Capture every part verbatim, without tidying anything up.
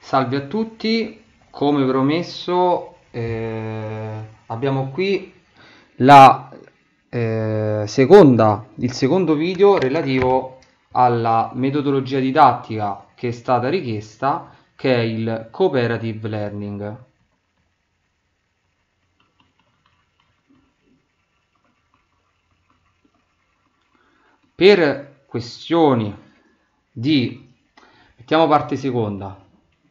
Salve a tutti, come promesso eh, abbiamo qui la, eh, seconda, il secondo video relativo alla metodologia didattica che è stata richiesta, che è il cooperative learning. Per questioni di, mettiamo parte seconda,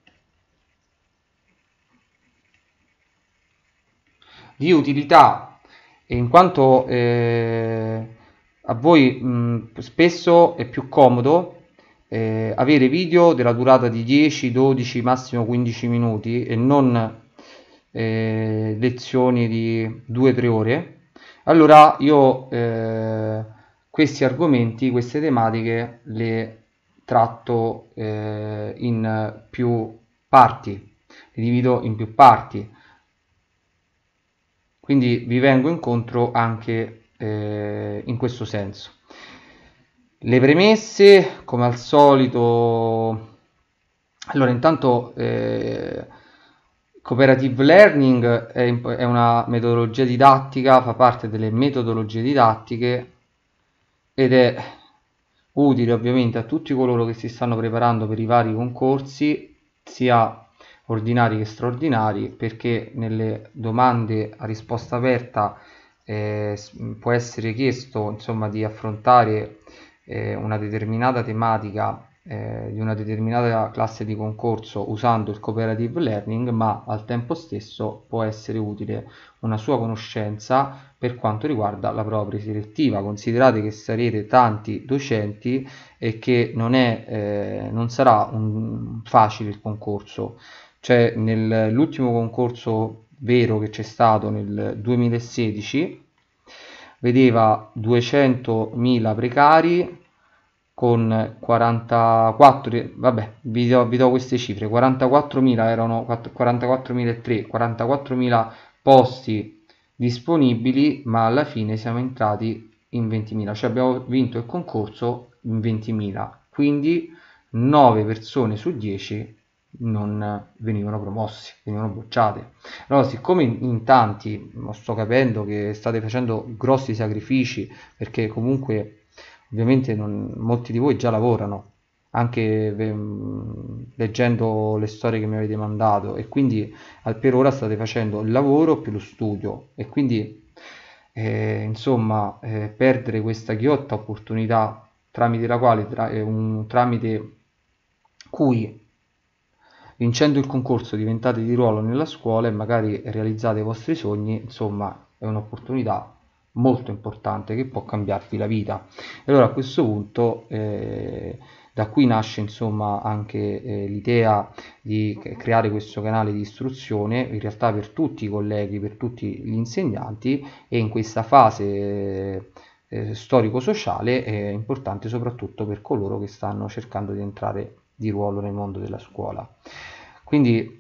di utilità, in quanto eh, a voi mh, spesso è più comodo eh, avere video della durata di dieci, dodici, massimo quindici minuti e non eh, lezioni di due tre ore. Allora io eh, questi argomenti, queste tematiche le tratto eh, in più parti, li divido in più parti. Quindi vi vengo incontro anche eh, in questo senso. Le premesse, come al solito, allora intanto eh, cooperative learning è, è una metodologia didattica, fa parte delle metodologie didattiche ed è utile ovviamente a tutti coloro che si stanno preparando per i vari concorsi, sia ordinari che straordinari, perché nelle domande a risposta aperta eh, può essere chiesto insomma di affrontare eh, una determinata tematica eh, di una determinata classe di concorso usando il cooperative learning, ma al tempo stesso può essere utile una sua conoscenza per quanto riguarda la prova preselettiva. Considerate che sarete tanti docenti e che non, è, eh, non sarà un, facile il concorso. Cioè nell'ultimo concorso vero che c'è stato nel duemilasedici vedeva duecentomila precari con quarantaquattro, vabbè, vi do, vi do queste cifre, quarantaquattromila erano quarantaquattromila quarantaquattromila posti disponibili, ma alla fine siamo entrati in ventimila, cioè abbiamo vinto il concorso in ventimila, quindi nove persone su dieci non venivano promossi, venivano bocciate. Allora, siccome in, in tanti sto capendo che state facendo grossi sacrifici, perché comunque ovviamente non, molti di voi già lavorano, anche mh, leggendo le storie che mi avete mandato, e quindi al, per ora state facendo il lavoro più lo studio, e quindi eh, insomma eh, perdere questa ghiotta opportunità tramite la quale tra, eh, un, tramite cui vincendo il concorso diventate di ruolo nella scuola e magari realizzate i vostri sogni, insomma è un'opportunità molto importante che può cambiarvi la vita. E allora a questo punto eh, da qui nasce insomma anche eh, l'idea di creare questo canale di istruzione in realtà per tutti i colleghi, per tutti gli insegnanti, e in questa fase eh, storico-sociale è importante soprattutto per coloro che stanno cercando di entrare di ruolo nel mondo della scuola. Quindi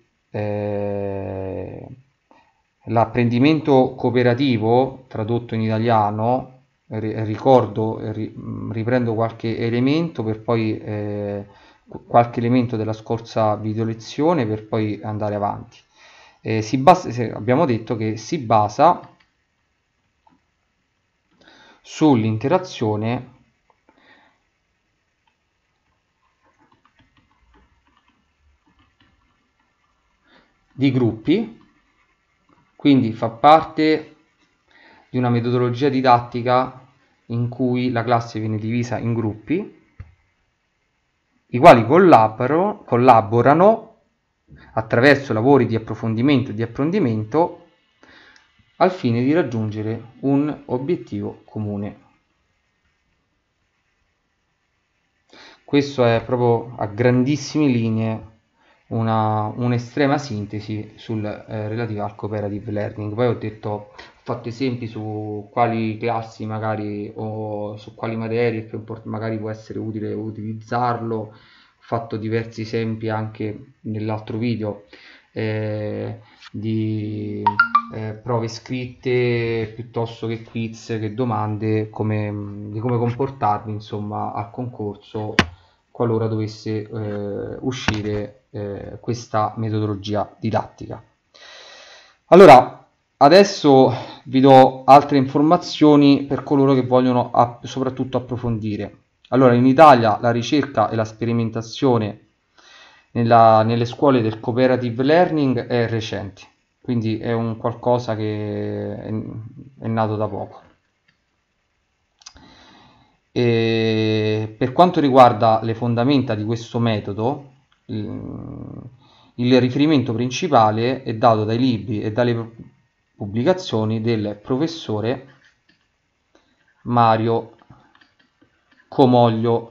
eh, l'apprendimento cooperativo, tradotto in italiano, ricordo, riprendo qualche elemento per poi eh, qualche elemento della scorsa video lezione per poi andare avanti. Eh, si basa, abbiamo detto che si basa sull'interazione di gruppi, quindi fa parte di una metodologia didattica in cui la classe viene divisa in gruppi, i quali collaborano, collaborano attraverso lavori di approfondimento e di apprendimento al fine di raggiungere un obiettivo comune. Questo è proprio a grandissime linee una un'estrema sintesi sul eh, relativa al cooperative learning. Poi ho detto, ho fatto esempi su quali classi magari o su quali materie che magari può essere utile utilizzarlo, ho fatto diversi esempi anche nell'altro video eh, di eh, prove scritte piuttosto che quiz, che domande, come, di come comportarvi insomma al concorso qualora dovesse eh, uscire eh, questa metodologia didattica. Allora, adesso vi do altre informazioni per coloro che vogliono app- soprattutto approfondire. Allora, in Italia la ricerca e la sperimentazione nella- nelle scuole del cooperative learning è recente, quindi è un qualcosa che è, è nato da poco. E per quanto riguarda le fondamenta di questo metodo, il, il riferimento principale è dato dai libri e dalle pubblicazioni del professore Mario Comoglio.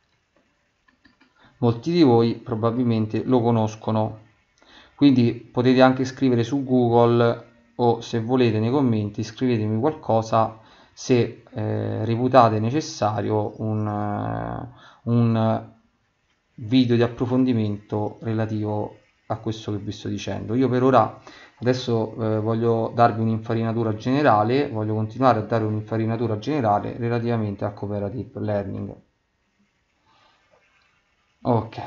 Molti di voi probabilmente lo conoscono, quindi potete anche scrivere su Google o se volete nei commenti scrivetemi qualcosa se eh, reputate necessario un, uh, un video di approfondimento relativo a questo che vi sto dicendo. Io per ora adesso eh, voglio darvi un'infarinatura generale, voglio continuare a dare un'infarinatura generale relativamente al cooperative learning. Ok.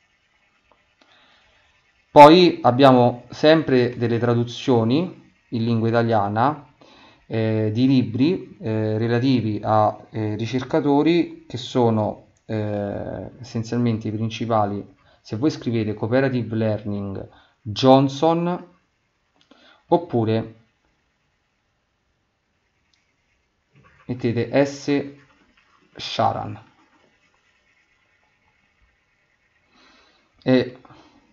Poi abbiamo sempre delle traduzioni in lingua italiana eh, di libri eh, relativi a eh, ricercatori che sono eh, essenzialmente i principali. Se voi scrivete cooperative learning Johnson oppure mettete S. Sharan e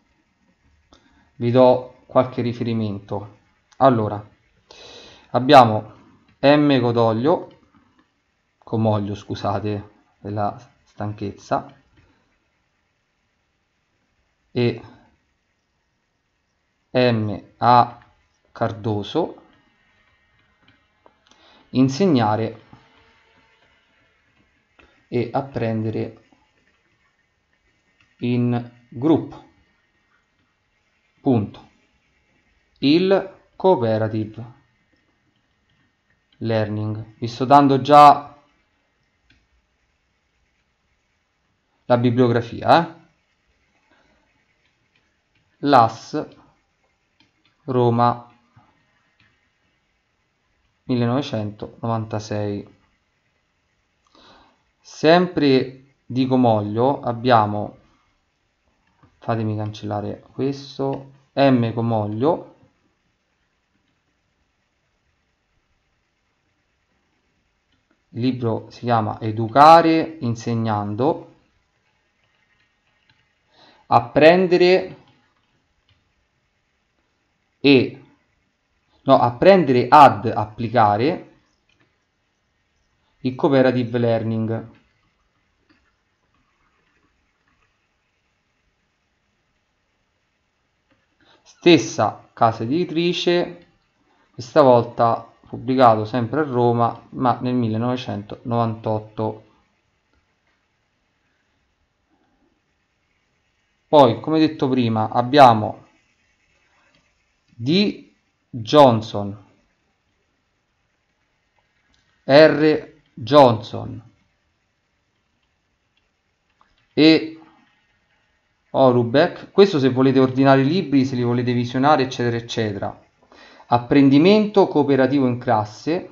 vi do qualche riferimento. Allora, abbiamo M. Codoglio, Comoglio, scusate per la stanchezza, e M. A. Cardoso, insegnare e apprendere in gruppo. Punto. Il cooperative learning. Vi sto dando già la bibliografia. Eh? L A S Roma millenovecentonovantasei. Sempre di Comoglio abbiamo, fatemi cancellare questo, M. Comoglio, il libro si chiama Educare insegnando, apprendere e no, apprendere ad applicare il cooperative learning. Stessa casa editrice, questa volta pubblicato sempre a Roma, ma nel millenovecentonovantotto. Poi, come detto prima, abbiamo D. Johnson, R. Johnson e Orubek. Questo se volete ordinare i libri, se li volete visionare, eccetera, eccetera. Apprendimento cooperativo in classe.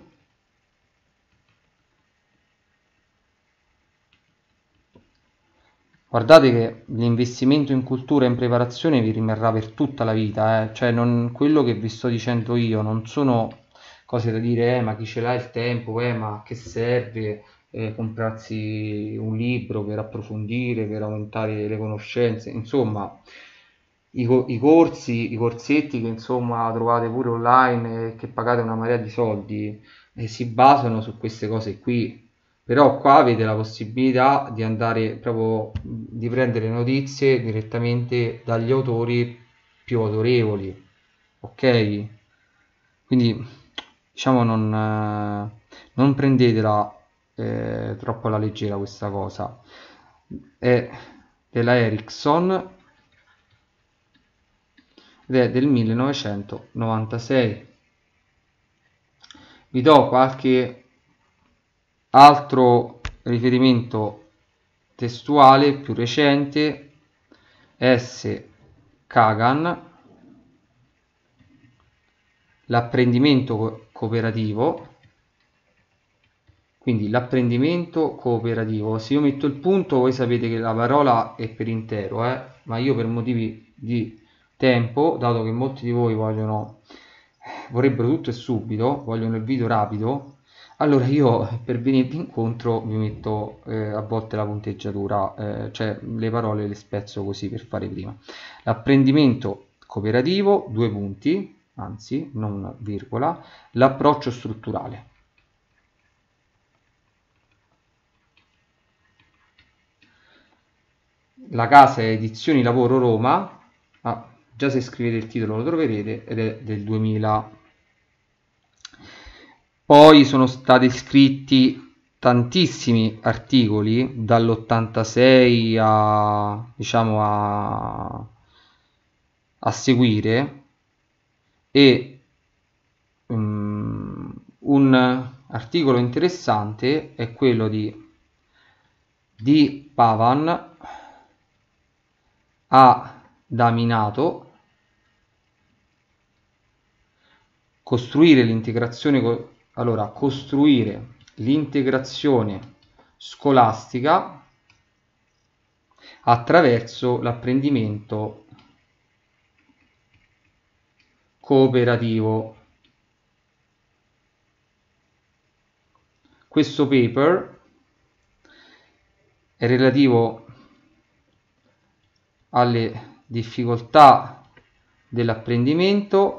Guardate che l'investimento in cultura e in preparazione vi rimarrà per tutta la vita, eh? Cioè non, quello che vi sto dicendo io non sono cose da dire, eh, ma chi ce l'ha il tempo, eh, ma che serve eh, comprarsi un libro per approfondire, per aumentare le conoscenze, insomma, i, co- i corsi, i corsetti che insomma trovate pure online e che pagate una marea di soldi, eh, si basano su queste cose qui. Però qua avete la possibilità di andare proprio di prendere notizie direttamente dagli autori più autorevoli, ok? Quindi diciamo non, eh, non prendetela eh, troppo alla leggera questa cosa. È della Ericsson ed è del millenovecentonovantasei. Vi do qualche altro riferimento testuale più recente. S. Kagan, l'apprendimento co cooperativo, quindi l'apprendimento cooperativo. Se io metto il punto, voi sapete che la parola è per intero, eh? Ma io per motivi di tempo, dato che molti di voi vogliono, vorrebbero tutto e subito, vogliono il video rapido, allora io per venirvi incontro vi metto eh, a volte la punteggiatura, eh, cioè le parole le spezzo così per fare prima. L'apprendimento cooperativo, due punti, anzi non virgola, l'approccio strutturale. La casa è Edizioni Lavoro Roma, ah, già se scrivete il titolo lo troverete, ed è del duemila. Poi sono stati scritti tantissimi articoli dall'ottantasei a, diciamo, a, a seguire, e um, un articolo interessante è quello di di Pavan a Daminato, costruire l'integrazione, allora costruire l'integrazione scolastica attraverso l'apprendimento cooperativo. Questo paper è relativo alle difficoltà dell'apprendimento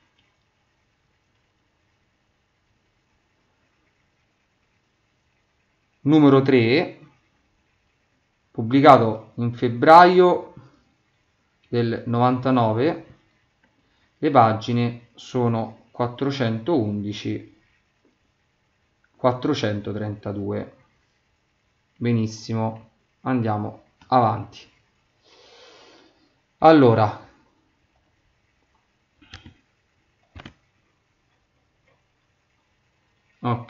numero tre, pubblicato in febbraio del novantanove. Le pagine sono quattrocentoundici quattrocentotrentadue. Benissimo, andiamo avanti. Allora, ok,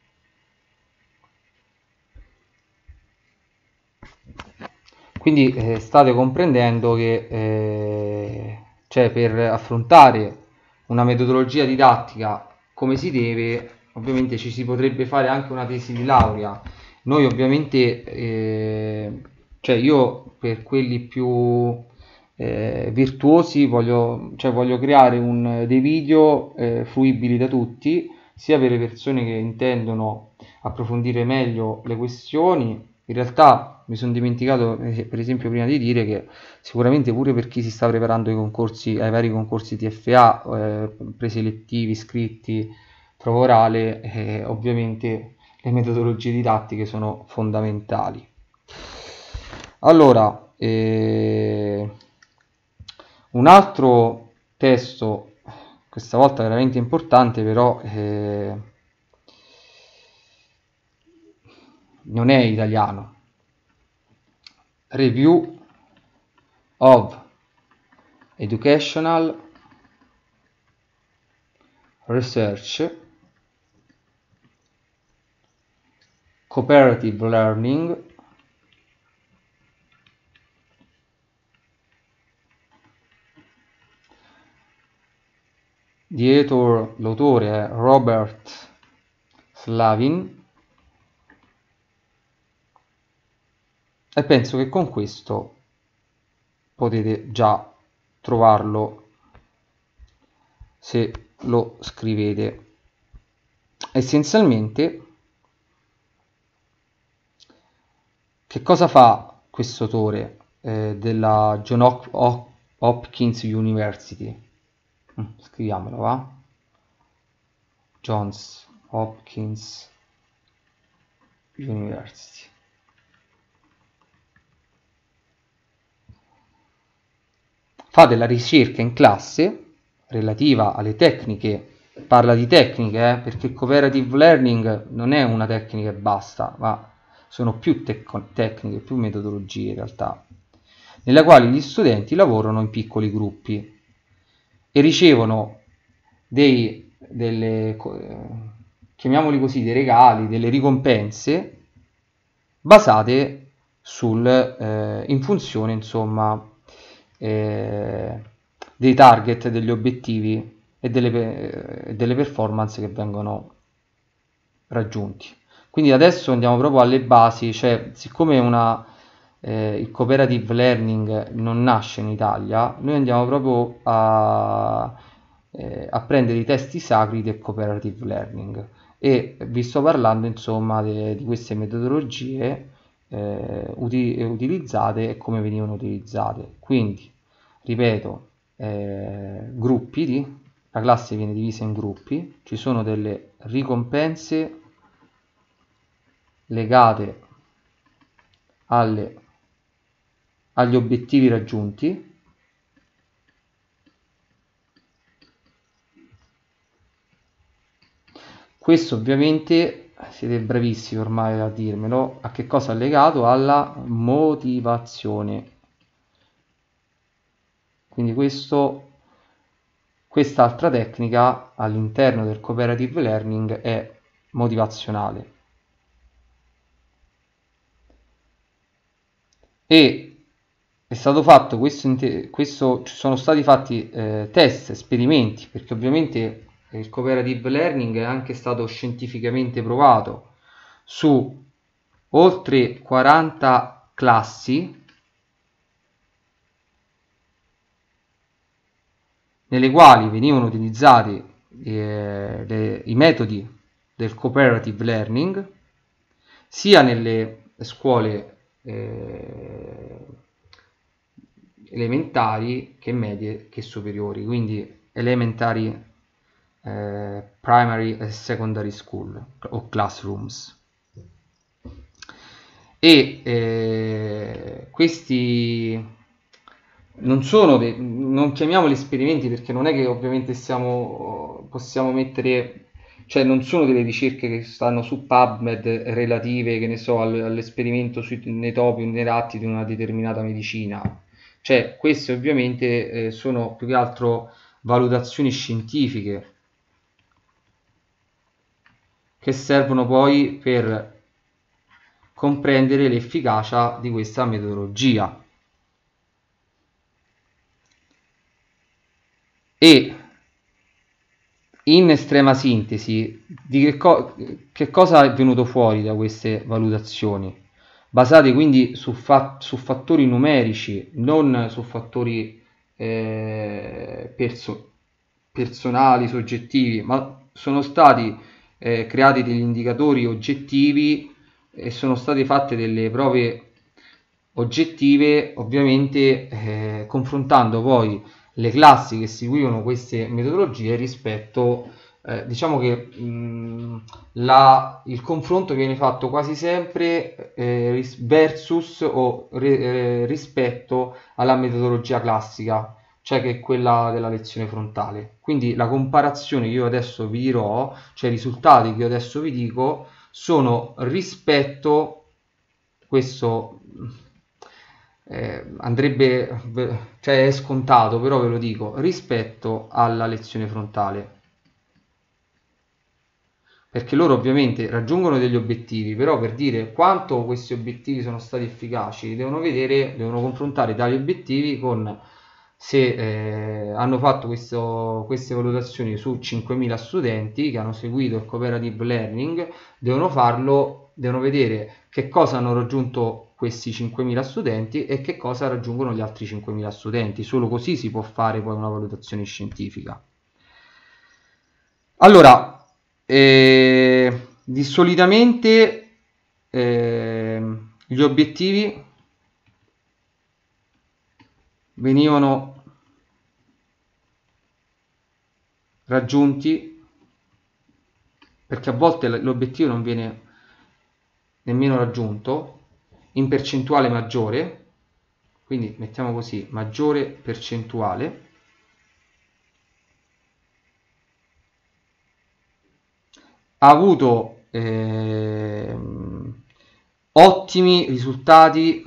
quindi eh, state comprendendo che eh, cioè per affrontare una metodologia didattica come si deve, ovviamente ci si potrebbe fare anche una tesi di laurea. Noi ovviamente, eh, cioè io per quelli più eh, virtuosi voglio, cioè voglio creare un, dei video eh, fruibili da tutti, sia per le persone che intendono approfondire meglio le questioni. In realtà mi sono dimenticato, per esempio, prima di dire che sicuramente pure per chi si sta preparando ai concorsi, ai vari concorsi T F A, eh, preselettivi, scritti, prova orale, eh, ovviamente le metodologie didattiche sono fondamentali. Allora, eh, un altro testo, questa volta veramente importante, però eh, non è italiano. Review of Educational Research Cooperative Learning l'autore è Robert Slavin, e penso che con questo potete già trovarlo se lo scrivete. Essenzialmente, che cosa fa questo autore eh, della Johns Hopkins University? Scriviamolo, va? Johns Hopkins University. Fa della ricerca in classe relativa alle tecniche, parla di tecniche, eh, perché il cooperative learning non è una tecnica e basta, ma sono più tec- tecniche, più metodologie in realtà, nella quali gli studenti lavorano in piccoli gruppi e ricevono dei, delle, chiamiamoli così, dei regali, delle ricompense basate sul, eh, in funzione, insomma, eh, dei target, degli obiettivi e delle, eh, delle performance che vengono raggiunti. Quindi adesso andiamo proprio alle basi, cioè siccome una, eh, il cooperative learning non nasce in Italia, noi andiamo proprio a, eh, a prendere i testi sacri del cooperative learning e vi sto parlando insomma de, di queste metodologie eh, uti- utilizzate e come venivano utilizzate. Quindi, ripeto, eh, gruppi di, la classe viene divisa in gruppi, ci sono delle ricompense legate alle, agli obiettivi raggiunti. Questo ovviamente siete bravissimi ormai a dirmelo, a che cosa è legato? Alla motivazione. Quindi questo, quest'altra tecnica all'interno del cooperative learning è motivazionale. E è stato fatto questo, questo ci sono stati fatti eh, test, esperimenti, perché ovviamente il cooperative learning è anche stato scientificamente provato su oltre quaranta classi nelle quali venivano utilizzati eh, le, i metodi del cooperative learning sia nelle scuole eh, elementari che medie che superiori, quindi elementary, eh, primary e secondary school o classrooms. E eh, questi non sono dei, non chiamiamoli esperimenti perché non è che ovviamente stiamo, possiamo mettere, cioè non sono delle ricerche che stanno su PubMed relative, che ne so, all'esperimento sui, nei topi o nei ratti di una determinata medicina. Cioè, queste ovviamente eh, sono più che altro valutazioni scientifiche che servono poi per comprendere l'efficacia di questa metodologia. E in estrema sintesi, di che, co- che cosa è venuto fuori da queste valutazioni? Basate quindi su, fa- su fattori numerici, non su fattori eh, perso- personali, soggettivi, ma sono stati eh, creati degli indicatori oggettivi e sono state fatte delle prove oggettive, ovviamente eh, confrontando poi le classi che seguivano queste metodologie rispetto, eh, diciamo che mh, la, il confronto viene fatto quasi sempre eh, versus o re, eh, rispetto alla metodologia classica, cioè che è quella della lezione frontale. Quindi la comparazione che io adesso vi dirò, cioè i risultati che io adesso vi dico, sono rispetto questo eh, andrebbe, cioè è scontato, però ve lo dico, rispetto alla lezione frontale. Perché loro ovviamente raggiungono degli obiettivi, però per dire quanto questi obiettivi sono stati efficaci, devono vedere, devono confrontare tali obiettivi con se eh, hanno fatto questo, queste valutazioni su cinquemila studenti che hanno seguito il cooperative learning, devono farlo, devono vedere che cosa hanno raggiunto questi cinquemila studenti e che cosa raggiungono gli altri cinquemila studenti. Solo così si può fare poi una valutazione scientifica. Allora, eh, di solitamente eh, gli obiettivi venivano raggiunti perché a volte l'obiettivo non viene nemmeno raggiunto in percentuale maggiore, quindi mettiamo così, maggiore percentuale, ha avuto eh, ottimi risultati.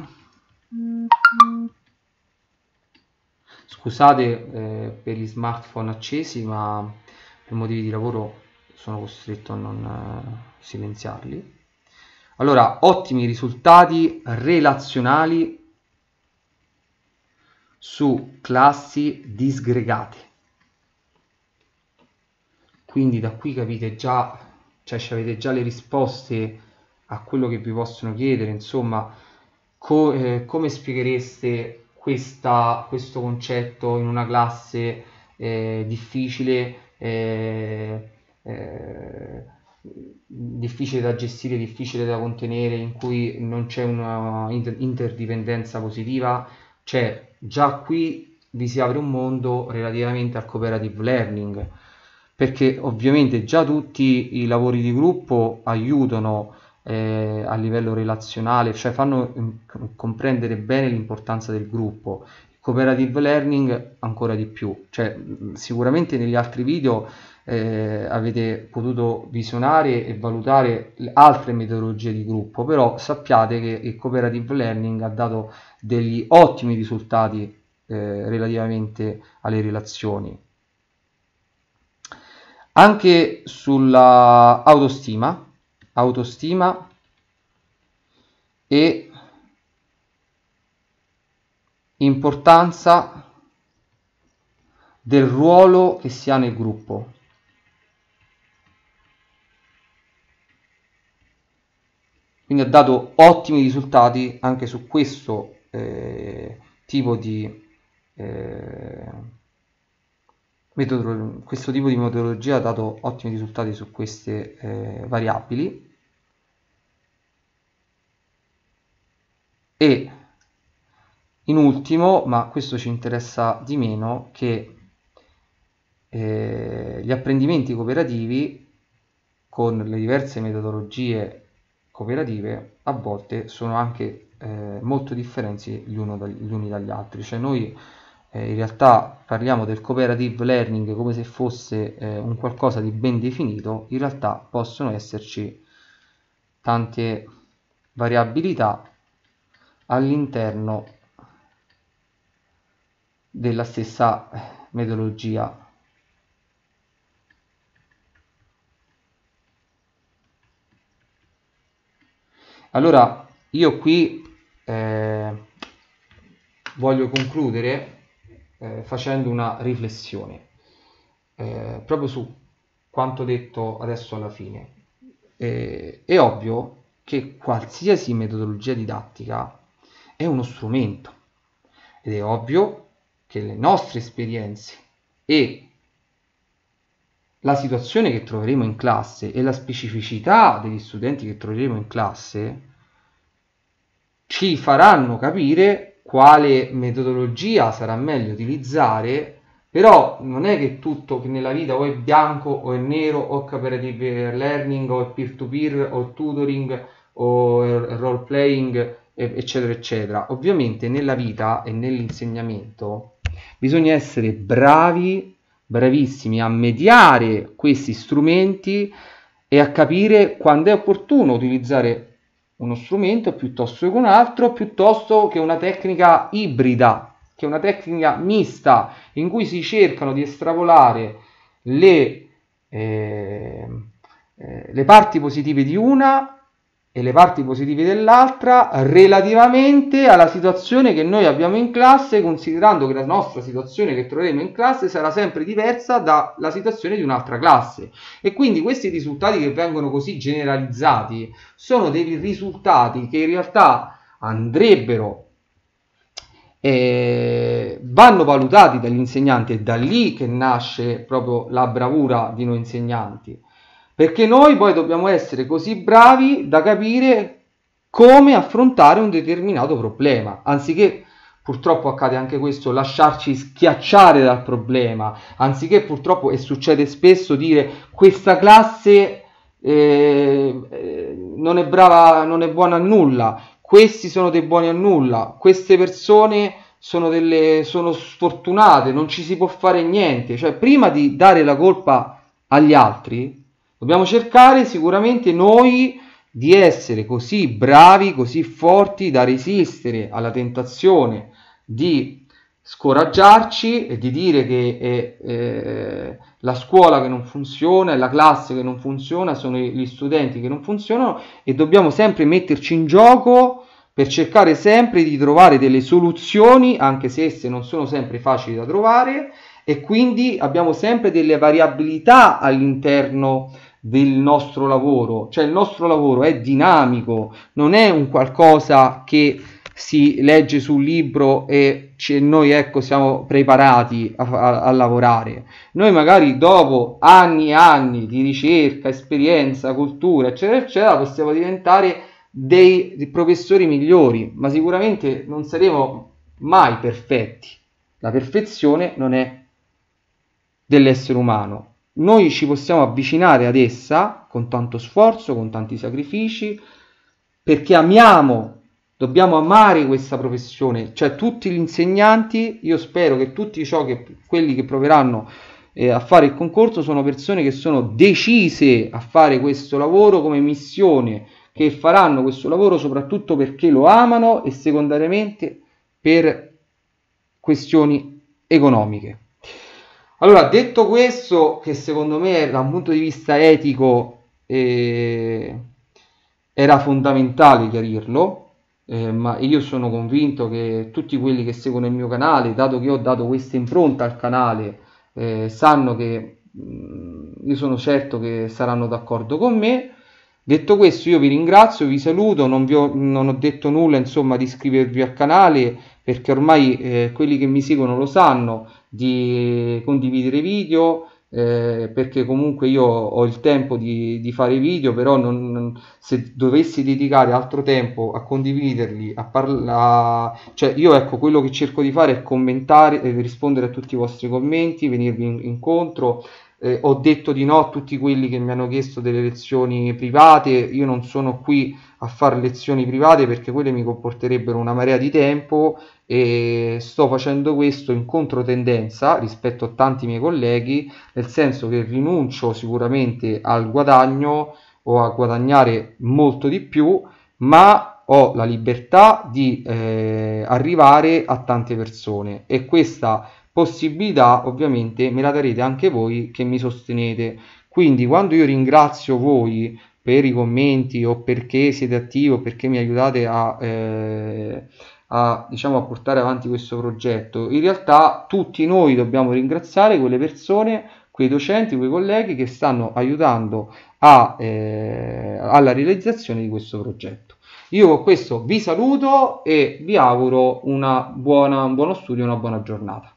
Scusate eh, per gli smartphone accesi, ma per motivi di lavoro sono costretto a non eh, silenziarli. Allora, ottimi risultati relazionali su classi disgregate. Quindi da qui capite già, cioè avete già le risposte a quello che vi possono chiedere, insomma, co eh, come spieghereste questa, questo concetto in una classe eh, difficile, eh, eh, difficile da gestire, difficile da contenere, in cui non c'è una inter interdipendenza positiva. Cioè già qui vi si apre un mondo relativamente al cooperative learning, perché ovviamente già tutti i lavori di gruppo aiutano eh, a livello relazionale, cioè fanno eh, comprendere bene l'importanza del gruppo. Il cooperative learning ancora di più, cioè sicuramente negli altri video eh, avete potuto visionare e valutare altre metodologie di gruppo, però sappiate che il cooperative learning ha dato degli ottimi risultati eh, relativamente alle relazioni. Anche sulla autostima, autostima e importanza del ruolo che si ha nel gruppo. Quindi ha dato ottimi risultati anche su questo eh, tipo di eh, metodo, questo tipo di metodologia ha dato ottimi risultati su queste eh, variabili. E in ultimo, ma questo ci interessa di meno, che eh, gli apprendimenti cooperativi con le diverse metodologie cooperative a volte sono anche eh, molto differenti gli, uno dagli, gli uni dagli altri. Cioè noi eh, in realtà parliamo del cooperative learning come se fosse eh, un qualcosa di ben definito. In realtà possono esserci tante variabilità all'interno della stessa metodologia. Allora io qui eh, voglio concludere eh, facendo una riflessione eh, proprio su quanto detto adesso alla fine. Eh, è ovvio che qualsiasi metodologia didattica è uno strumento ed è ovvio che le nostre esperienze e la situazione che troveremo in classe e la specificità degli studenti che troveremo in classe ci faranno capire quale metodologia sarà meglio utilizzare. Però non è che tutto, che nella vita o è bianco o è nero, o cooperative learning o è peer to peer o tutoring o role playing eccetera eccetera. Ovviamente nella vita e nell'insegnamento bisogna essere bravi bravissimi a mediare questi strumenti e a capire quando è opportuno utilizzare uno strumento piuttosto che un altro, piuttosto che una tecnica ibrida, che è una tecnica mista in cui si cercano di estrapolare le, eh, eh, le parti positive di una e le parti positive dell'altra relativamente alla situazione che noi abbiamo in classe, considerando che la nostra situazione che troveremo in classe sarà sempre diversa dalla situazione di un'altra classe. E quindi questi risultati che vengono così generalizzati sono dei risultati che in realtà andrebbero eh, vanno valutati dagli insegnanti, e da lì che nasce proprio la bravura di noi insegnanti. Perché noi poi dobbiamo essere così bravi da capire come affrontare un determinato problema, anziché, purtroppo accade anche questo, lasciarci schiacciare dal problema, anziché purtroppo, e succede spesso, dire questa classe eh, non è brava, non è buona a nulla, questi sono dei buoni a nulla, queste persone sono, delle, sono sfortunate, non ci si può fare niente. Cioè prima di dare la colpa agli altri dobbiamo cercare sicuramente noi di essere così bravi, così forti da resistere alla tentazione di scoraggiarci e di dire che è eh, la scuola che non funziona, è la classe che non funziona, sono gli studenti che non funzionano, e dobbiamo sempre metterci in gioco per cercare sempre di trovare delle soluzioni, anche se esse non sono sempre facili da trovare, e quindi abbiamo sempre delle variabilità all'interno del nostro lavoro, cioè il nostro lavoro è dinamico, non è un qualcosa che si legge sul libro e noi ecco siamo preparati a, a, a lavorare. Noi magari dopo anni e anni di ricerca, esperienza, cultura eccetera eccetera possiamo diventare dei, dei professori migliori, ma sicuramente non saremo mai perfetti. La perfezione non è dell'essere umano. Noi ci possiamo avvicinare ad essa con tanto sforzo, con tanti sacrifici, perché amiamo, dobbiamo amare questa professione, cioè tutti gli insegnanti, io spero che tutti ciò che, quelli che proveranno eh, a fare il concorso sono persone che sono decise a fare questo lavoro come missione, che faranno questo lavoro soprattutto perché lo amano e secondariamente per questioni economiche. Allora, detto questo, che secondo me da un punto di vista etico eh, era fondamentale chiarirlo, eh, ma io sono convinto che tutti quelli che seguono il mio canale, dato che ho dato questa impronta al canale, eh, sanno che mh, io sono certo che saranno d'accordo con me. Detto questo, io vi ringrazio, vi saluto, non, vi ho, non ho detto nulla insomma di iscrivervi al canale, perché ormai eh, quelli che mi seguono lo sanno, di condividere video, eh, perché comunque io ho il tempo di, di fare video, però non, non, se dovessi dedicare altro tempo a condividerli, a parlare, cioè io ecco quello che cerco di fare è commentare e rispondere a tutti i vostri commenti, venirvi in, incontro. Eh, ho detto di no a tutti quelli che mi hanno chiesto delle lezioni private, io non sono qui a fare lezioni private perché quelle mi comporterebbero una marea di tempo e sto facendo questo in controtendenza rispetto a tanti miei colleghi, nel senso che rinuncio sicuramente al guadagno o a guadagnare molto di più, ma ho la libertà di eh, arrivare a tante persone e questa possibilità ovviamente me la darete anche voi che mi sostenete. Quindi quando io ringrazio voi per i commenti o perché siete attivi o perché mi aiutate a, eh, a, diciamo, a portare avanti questo progetto, in realtà tutti noi dobbiamo ringraziare quelle persone, quei docenti, quei colleghi che stanno aiutando a, eh, alla realizzazione di questo progetto. Io con questo vi saluto e vi auguro una buona, un buono studio e una buona giornata.